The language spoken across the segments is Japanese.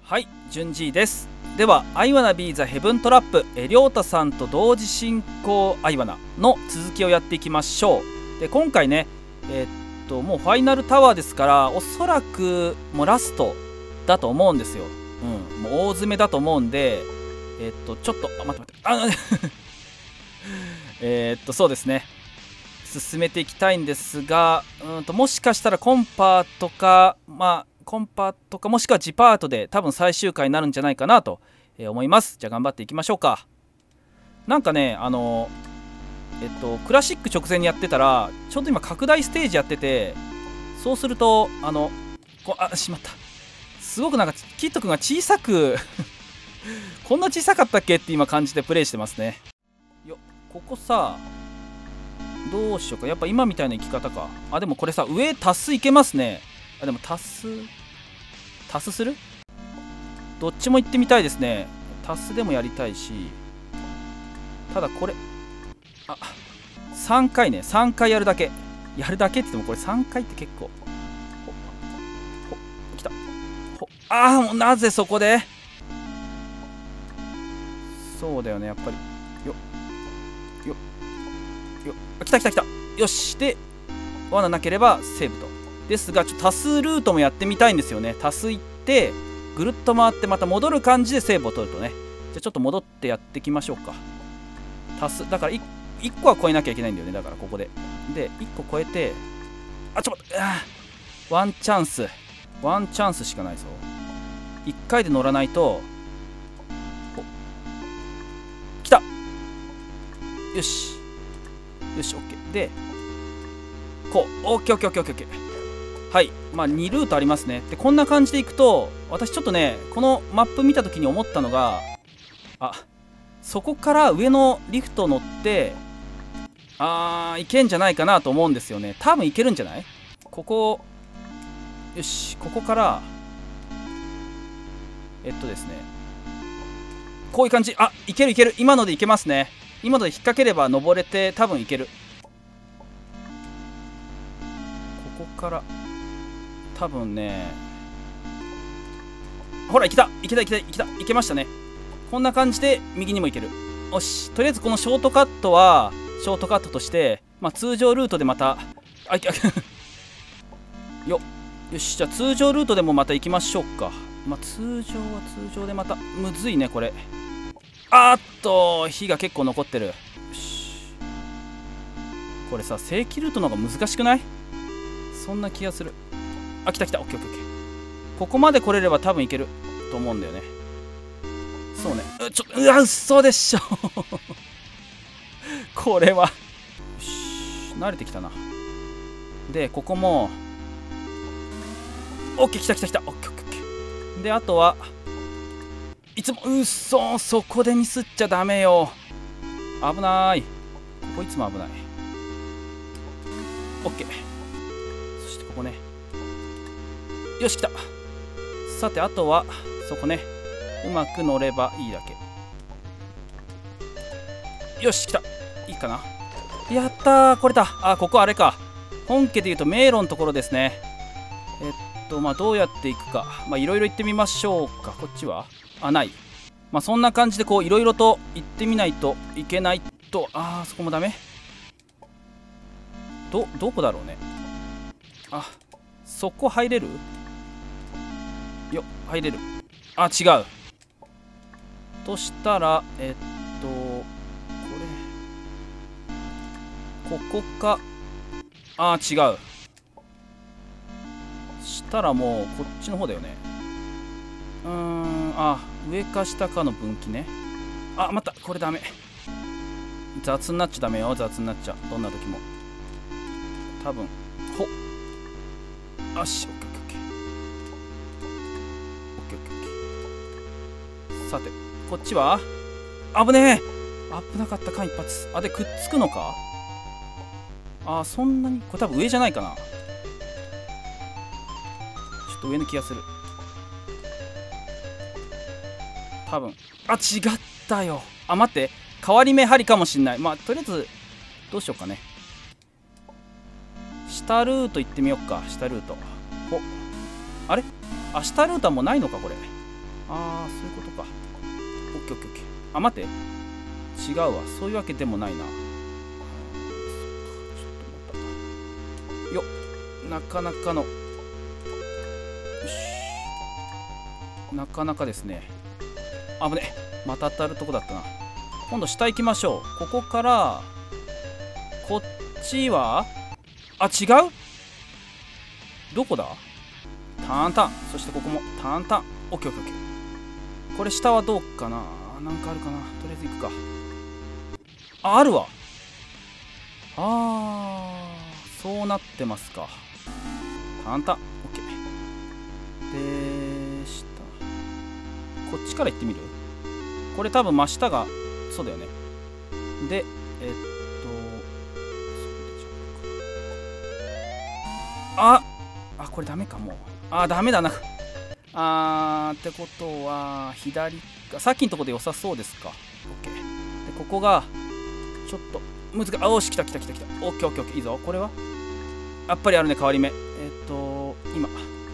はい、順次です。では、I wanna be the heaven trap、りょうたさんと同時進行I wannaの続きをやっていきましょう。で、今回ね、もうファイナルタワーですから、おそらくもうラストだと思うんですよ。もう大詰めだと思うんで、ちょっと、待って、そうですね。進めていきたいんですが、もしかしたらコンパとか、もしくはジパートで多分最終回になるんじゃないかなと思います。じゃあ頑張っていきましょうか。なんかね、クラシック直前にやってたら、ちょうど今拡大ステージやってて、そうすると、しまった。すごくなんか、キット君が小さく、こんな小さかったっけって今感じでプレイしてますね。ここさ、どうしようか。やっぱ今みたいな生き方か。でもこれさ、上足すいけますね。でも足すする？どっちも行ってみたいですね。足すでもやりたいし。ただこれ、3回ね。3回やるだけ。やるだけって言ってもこれ3回って結構。来た。もうなぜそこで？そうだよね、やっぱり。来た。よし。で、罠なければセーブと。ですが、多数ルートもやってみたいんですよね。多数行って、ぐるっと回ってまた戻る感じでセーブを取るとね。じゃあちょっと戻ってやっていきましょうか。多数、だから 1個は超えなきゃいけないんだよね。だからここで。で、1個超えて、ちょっと待って、ワンチャンスしかないぞ。1回で乗らないと、来た！よし、オッケー。で、オッケー。はい、2ルートありますね。で、こんな感じでいくと、私ちょっとね、このマップ見た時に思ったのが、そこから上のリフト乗って、いけんじゃないかなと思うんですよね。多分いけるんじゃない？よし、ここから、ですね、こういう感じ。いける。今のでいけますね。今ので引っ掛ければ登れて、多分いける。ここから、多分ね、ほら、いけましたね。こんな感じで右にも行ける。よし、とりあえずこのショートカットはショートカットとして、通常ルートでまたよし、じゃあ通常ルートでもまた行きましょうか。通常は通常でまたむずいねこれ。火が結構残ってる。よし、これさ、正規ルートの方が難しくない？そんな気がする。来た。オッケー。ここまで来れれば多分いけると思うんだよね。そうね。嘘でしょこれは。よし、慣れてきたな。で、ここも、オッケー、来た。オッケー。で、あとは、いつも、そこでミスっちゃダメよ。危ない。ここいつも危ない。オッケー。そしてここね。よし、来た。さて、あとは、そこね。うまく乗ればいいだけ。よし、来た。いいかな。やったー、これだ。ここあれか。本家でいうと迷路のところですね。どうやっていくか。いろいろ行ってみましょうか。こっちはない。そんな感じで、いろいろと行ってみないといけないと。そこもダメ。どこだろうね。そこ入れる？入れる。違う。としたら、ここか。違う。したらもうこっちの方だよね。上か下かの分岐ね。待った、これダメ。雑になっちゃダメよ。雑になっちゃどんな時も多分。よし、オッケー。さて、こっちは危ねえ。危なかったか、一発。で、くっつくのか。そんなに。これ多分上じゃないかな。ちょっと上の気がする。多分。違ったよ。待って。変わり目針かもしんない。とりあえず、どうしようかね。下ルート行ってみよっか。下ルート。あれ？下ルートはもうないのか、これ。 ああ、そういうことか。オッケーオッケーオッケー。あ、待って。違うわ。そういうわけでもないな。ちょっと待った。よっ。なかなかの。よし。なかなかですね。あぶね。また当たるとこだったな。今度下行きましょう。ここから、こっちは、あ、違う？どこだ？ターンタン。そしてここもターンタン。オッケーオッケーオッケー。これ下はどうかな？なんかあるかな？とりあえず行くか。あ、あるわ。そうなってますか。ターンタン。オッケー。で、下。こっちから行ってみる？これ多分真下が、そうだよね。で、これダメかも。ダメだな。ってことは、左か。さっきのとこで良さそうですか。OK。で、ここが、ちょっと、難しい。よし、来た。OK、OK。いいぞ。これはやっぱりあるね、変わり目。今。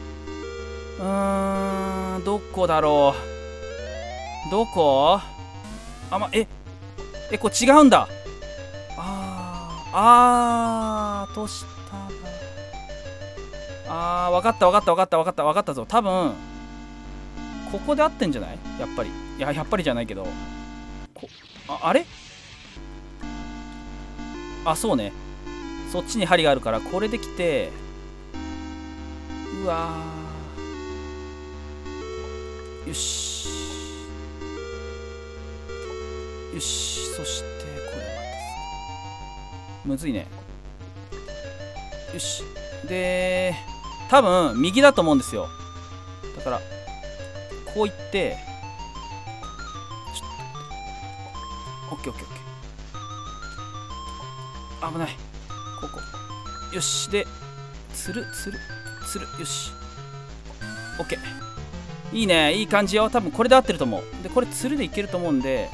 どこだろう。どこ？これ違うんだ。としたら。わかったぞ。多分、ここで合ってんじゃない？やっぱり。いや、やっぱりじゃないけど。あれ？そうね。そっちに針があるから、これできて、うわー。よし。そして、これむずいね。よし。で、多分、右だと思うんですよ。だから、こういって、オッケー。危ない。ここ。よし。で、つる。よし。オッケー。いいね。いい感じよ。多分これで合ってると思う。で、これつるでいけると思うんで、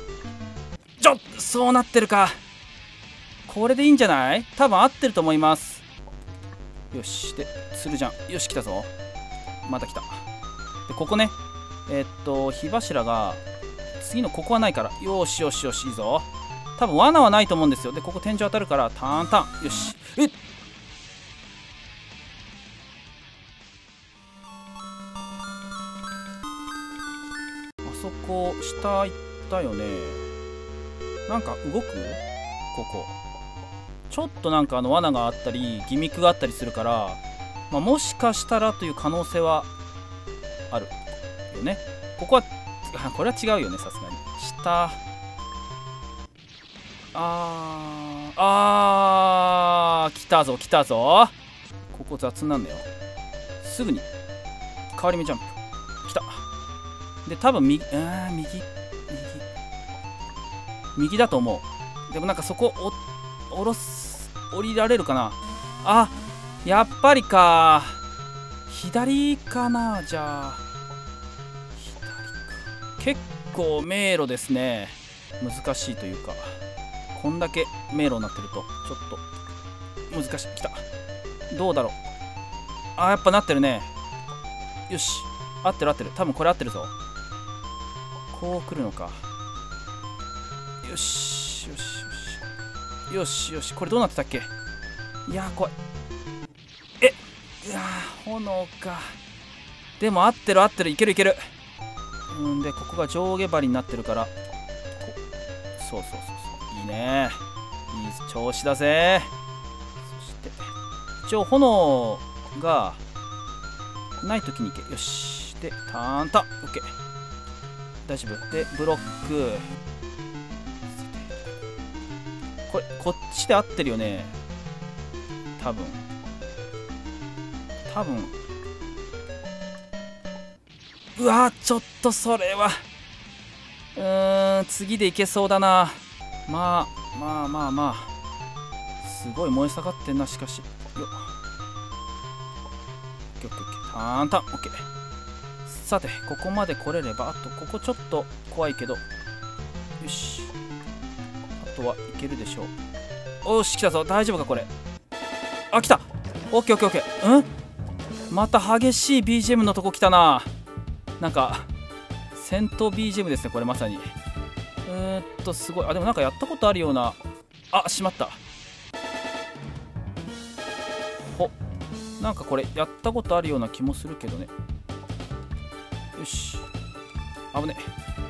そうなってるか。これでいいんじゃない？多分合ってると思います。よし。で、つるじゃん。よし、来たぞ。また来た。で、ここね。火柱が、次のここはないから。よし、いいぞ。多分罠はないと思うんですよ。で、ここ天井当たるから、ターンタン。よし。あそこ、下行ったよね。なんか動く？ここ。ちょっとなんか罠があったり、ギミックがあったりするから、もしかしたらという可能性はあるよね。ここは、これは違うよね、さすがに。下。来たぞ。ここ雑なんだよ。すぐに。変わり目ジャンプ。来た。で、多分右だと思う。でもなんかそこ、降りられるかな。やっぱりか。左かな、じゃあ。左か。結構迷路ですね。難しいというか。こんだけ迷路になってると、ちょっと難しい。来た。どうだろう。やっぱなってるね。よし。合ってる。多分これ合ってるぞ。こう来るのか。よし。これどうなってたっけ？いやー、怖い。炎か。でも合ってる。いける。で、ここが上下針になってるから。そう。いいね。いい調子だぜ。そして、一応炎がないときにいけ。よし。で、ターンタン。オッケー。大丈夫。で、ブロック。こっちで合ってるよね。多分。うわー、ちょっとそれは。次でいけそうだな。まあ。すごい燃え盛ってんな、しかし。よっ。オッケー。ターンタン。オッケー。さて、ここまで来れれば、あと、ここちょっと怖いけど。よし。あとはいけるでしょう。おし、来たぞ。大丈夫か、これ。来た。オッケー。また激しい BGM のとこ来たな。なんか、 戦闘 BGM ですねこれまさに。すごい。あ、でもなんかやったことあるような。あ、しまった。なんかこれやったことあるような気もするけどね。よし、危ね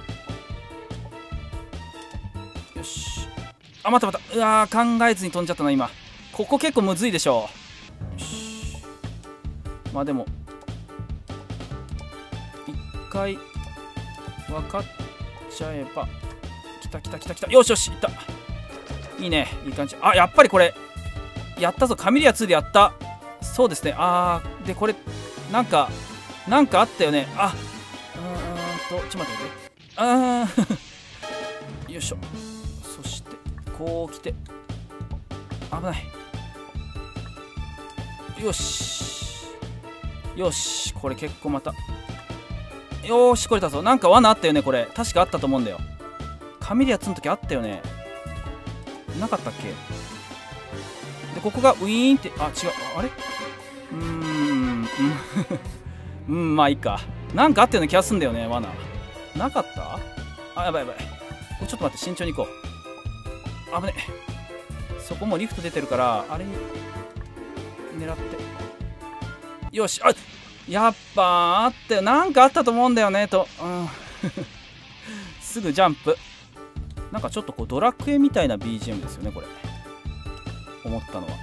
え。よし、あ、待った。うわー、考えずに飛んじゃったな今。ここ結構むずいでしょ。よし、まあでも一回分かっちゃえば。来た。よし、いった。いいね、いい感じ。あ、やっぱりこれやったぞ。カミリア2でやった。そうですね。でこれなんかあったよね。ちょっと待ってよいしょ。そしてこう来て、危ない。よし、これ結構また、よーし、これだぞ。なんか罠あったよねこれ。確かあったと思うんだよ。カミリア2の時あったよね。なかったっけ。でここがウィーンって、あ、違う、あれ、まあいいか。なんかあったような気がすんだよね。罠なかった。あ、やばい。ちょっと待って、慎重に行こう。危ねえ。そこもリフト出てるから、あれに狙って。よし、あ、やっぱあったよ。なんかあったと思うんだよねと。すぐジャンプ。なんかちょっとこうドラクエみたいな BGM ですよねこれ。思ったのは。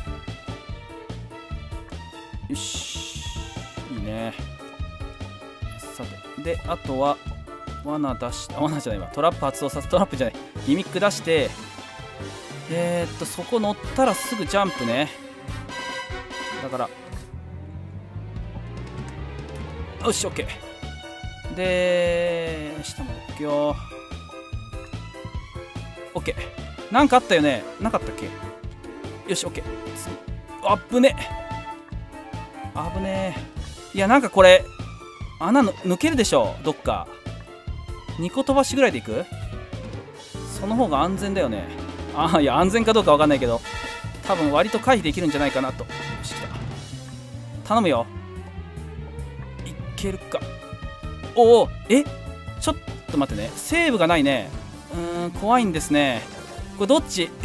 よし、いいね。さて、であとは罠出して、罠じゃないわ、トラップ発動させ、トラップじゃない、ギミック出して、そこ乗ったらすぐジャンプね。だからよし、 OK で、下まで行くよ。 OK。 なんかあったよね。なかったっけ。よし、 OK。 あぶね危ねえ。いや、なんかこれ穴の抜けるでしょどっか。2個飛ばしぐらいでいく。その方が安全だよね。いや、安全かどうか分かんないけど、多分割と回避できるんじゃないかなと。よし、来た。頼むよ。いけるか。おお、ちょっと待ってね。セーブがないね。怖いんですね。これどっち。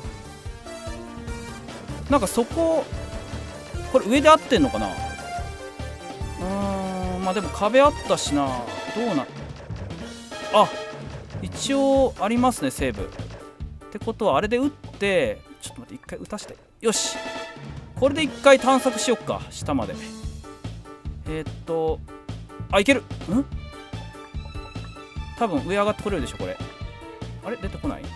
なんかそこ、これ上で合ってんのかな。まあでも壁あったしな。どうな、一応ありますねセーブ。ってことはあれで打って、ちょっと待って、一回打たして。よし、これで一回探索しよっか、下まで。いける。多分上上がってこれるでしょこれ。あれ、出てこない。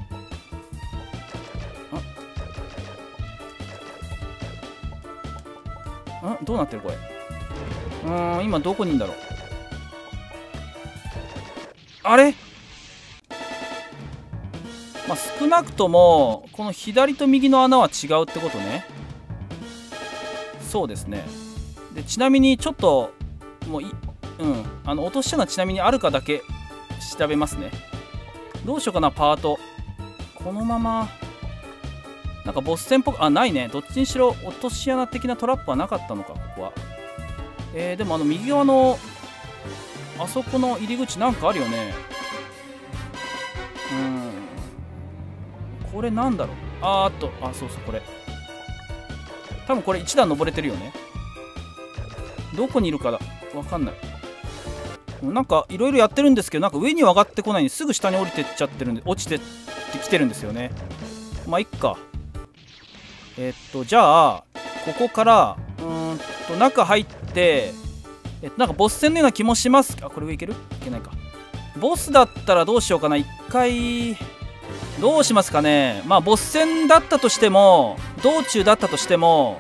どうなってるこれ。今どこにいんだろう。あれ、まあ少なくともこの左と右の穴は違うってことね。そうですね。でちなみにちょっともう落とし穴ちなみにあるかだけ調べますね。どうしようかな。パートこのままなんかボス戦っぽく、ないね。どっちにしろ落とし穴的なトラップはなかったのかここは。でも右側のあそこの入り口なんかあるよね。これなんだろう。そうこれ多分これ1段登れてるよね。どこにいるかだわかんない。なんかいろいろやってるんですけど、なんか上には上がってこないんですぐ下に降りてっちゃってるんで、落ちてってきてるんですよね。まあいっか。じゃあここから中入って、なんかボス戦のような気もします。これ上いける？いけないか。ボスだったらどうしようかな。一回どうしますかね。まあボス戦だったとしても、道中だったとしても、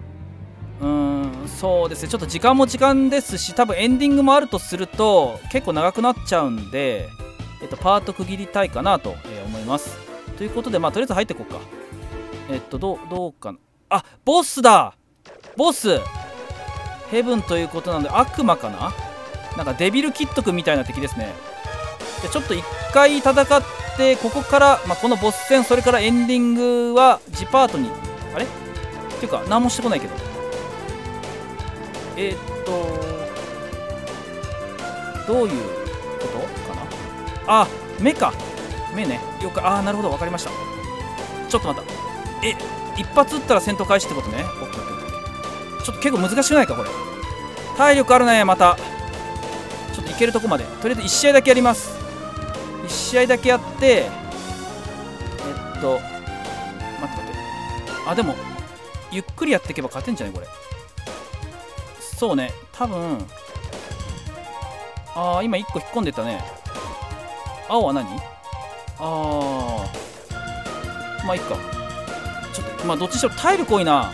そうですね、ちょっと時間も時間ですし、多分エンディングもあるとすると結構長くなっちゃうんで、パート区切りたいかなと思います。ということで、まあとりあえず入っていこうか。どうかな。ボスだ。ボスヘブンということなので悪魔かな。なんかデビルキット君みたいな敵ですね。でちょっと一回戦って、ここから、このボス戦、それからエンディングは次パートに、あれっていうか何もしてこないけど、どういうかな。あ、目か。目ね。よく、なるほど、分かりました。ちょっと待った。一発撃ったら戦闘開始ってことね。オッケーオッケーオッケー。ちょっと結構難しくないかこれ。体力あるね。またちょっといけるとこまでとりあえず1試合だけやります。1試合だけやって、待って。でもゆっくりやっていけば勝てんじゃないこれ。そうね、多分今1個引っ込んでたね。青は何？まあいいか。ちょっとまあどっちにしろ体力多いな。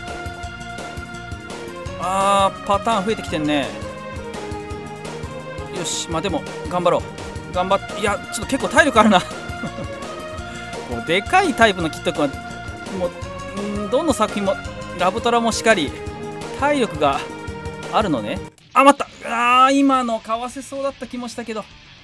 パターン増えてきてんね。よし、まあでも頑張ろう。頑張って、いやちょっと結構体力あるな。もうでかいタイプのキット君はもうどの作品もラブトラもしかり体力があるのね。待った。今のかわせそうだった気もしたけど。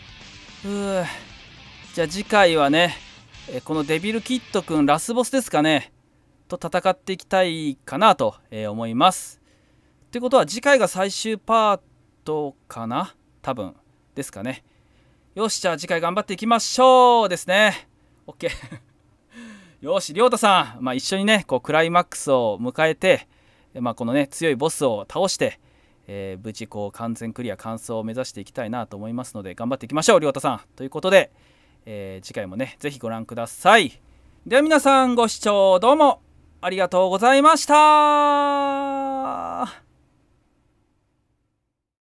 じゃあ次回はね、このデビルキット君ラスボスですかねと戦っていきたいかなと思います。ということは次回が最終パートかな多分ですかね。よし、じゃあ次回頑張っていきましょうですね。 OK。 よし、りょうたさん、一緒にねこうクライマックスを迎えて、このね強いボスを倒して、無事こう完全クリア完走を目指していきたいなと思いますので頑張っていきましょうりょうたさん。ということで、次回もねぜひご覧ください。では皆さんご視聴どうもありがとうございました。